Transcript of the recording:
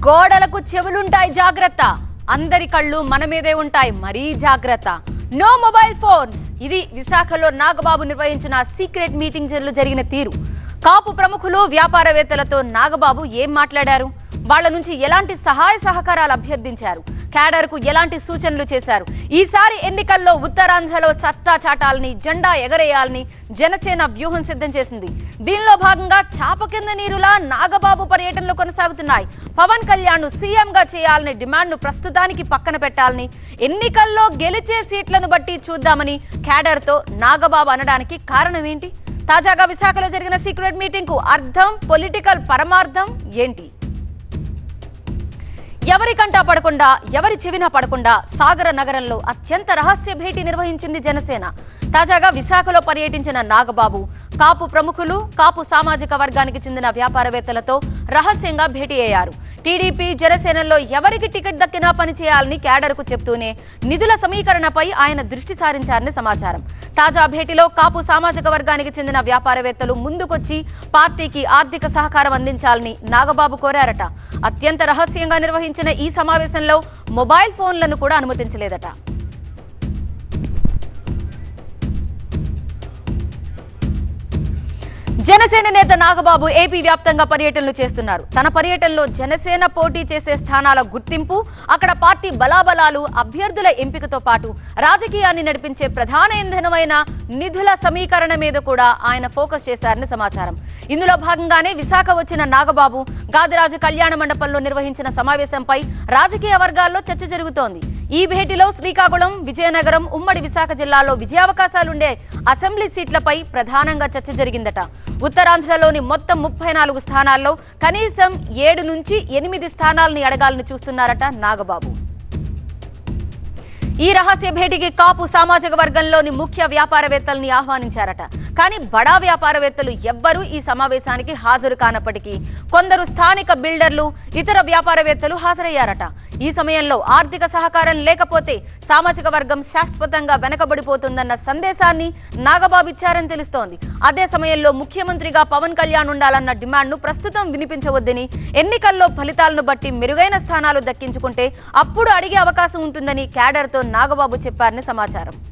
గోడలకు చెవులుంటాయి జాగ్రత్త, అందరి కళ్ళు మన మీదే ఉంటాయి మరీ జాగ్రత్త. No mobile phones. ఇది విశాఖలో నాగబాబు నిర్వహించిన సీక్రెట్ మీటింగ్ జరిగిన తీరు. కాపు ప్రముఖులు వ్యాపారవేత్తలతో నాగబాబు ఏం మాట్లాడారు, వాళ్ళ నుంచి ఎలాంటి సహాయ సహకారాలు అభ్యర్థించారు, క్యాడర్కు ఎలాంటి సూచనలు చేశారు, ఈసారి ఎన్నికల్లో ఉత్తరాంధ్రలో సత్తా చాటాలని జెండా ఎగరేయాలని జనసేన వ్యూహం సిద్ధం చేసింది. దీనిలో భాగంగా చాప కింద నీరులా నాగబాబు పర్యటనలు కొనసాగుతున్నాయి. పవన్ కళ్యాణ్ సీఎంగా చేయాలని డిమాండ్ను ప్రస్తుతానికి పక్కన పెట్టాలని, ఎన్నికల్లో గెలిచే సీట్లను బట్టి చూద్దామని క్యాడర్తో నాగబాబు అనడానికి కారణం ఏంటి? తాజాగా విశాఖలో జరిగిన సీక్రెట్ మీటింగ్ కు అర్థం, పొలిటికల్ పరమార్థం ఏంటి? ఎవరి కంటా పడకుండా, ఎవరి చెవినా పడకుండా సాగర నగరంలో అత్యంత రహస్య భేటీ నిర్వహించింది జనసేన. తాజాగా విశాఖలో పర్యటించిన నాగబాబు కాపు ప్రముఖులు, కాపు సామాజిక వర్గానికి చెందిన వ్యాపారవేత్తలతో రహస్యంగా భేటీ అయ్యారు. టీడీపీ, జనసేనలో ఎవరికి టికెట్ దక్కినా పనిచేయాలని క్యాడర్కు చెప్తూనే నిధుల సమీకరణపై ఆయన దృష్టి సారించారని సమాచారం. తాజా భేటీలో కాపు సామాజిక వర్గానికి చెందిన వ్యాపారవేత్తలు ముందుకొచ్చి పార్టీకి ఆర్థిక సహకారం అందించాలని నాగబాబు కోరారట. అత్యంత రహస్యంగా నిర్వహించిన ఈ సమావేశంలో మొబైల్ ఫోన్లను కూడా అనుమతించలేదట. జనసేన నేత నాగబాబు ఏపీ వ్యాప్తంగా పర్యటనలు చేస్తున్నారు. తన పర్యటనలో జనసేన పోటీ చేసే స్థానాల గుర్తింపు, అక్కడ పార్టీ బలాబలాలు, అభ్యర్థుల ఎంపికతో పాటు రాజకీయాన్ని నడిపించే ప్రధాన ఇంధనమైన నిధుల సమీకరణ మీద కూడా ఆయన ఫోకస్ చేశారని సమాచారం. ఇందులో భాగంగానే విశాఖ వచ్చిన నాగబాబు గాదిరాజు కళ్యాణ మండపంలో నిర్వహించిన సమావేశంపై రాజకీయ వర్గాల్లో చర్చ జరుగుతోంది. ఈ భేటీలో శ్రీకాకుళం, విజయనగరం, ఉమ్మడి విశాఖ జిల్లాలో విజయావకాశాలుండే అసెంబ్లీ సీట్లపై ప్రధానంగా చర్చ జరిగిందట. ఉత్తరాంధ్రలోని మొత్తం 34 స్థానాల్లో కనీసం 7 నుంచి 8 స్థానాలని అడగాలని చూస్తున్నారట నాగబాబు. ఈ రహస్య భేటీకి కాపు సామాజిక వర్గంలోని ముఖ్య వ్యాపారవేత్తల్ని ఆహ్వానించారట. కానీ బడా వ్యాపారవేత్తలు ఎవ్వరూ ఈ సమావేశానికి హాజరు కానప్పటికీ కొందరు స్థానిక బిల్డర్లు, ఇతర వ్యాపారవేత్తలు హాజరయ్యారట. ఈ సమయంలో ఆర్థిక సహకారం లేకపోతే సామాజిక వర్గం శాశ్వతంగా వెనకబడిపోతుందన్న సందేశాన్ని నాగబాబు ఇచ్చారని తెలుస్తోంది. అదే సమయంలో ముఖ్యమంత్రిగా పవన్ కళ్యాణ్ ఉండాలన్న డిమాండ్ను ప్రస్తుతం వినిపించవద్దని, ఎన్నికల్లో ఫలితాలను బట్టి మెరుగైన స్థానాలు దక్కించుకుంటే అప్పుడు అడిగే అవకాశం ఉంటుందని క్యాడర్తో నాగబాబు చెప్పారని సమాచారం.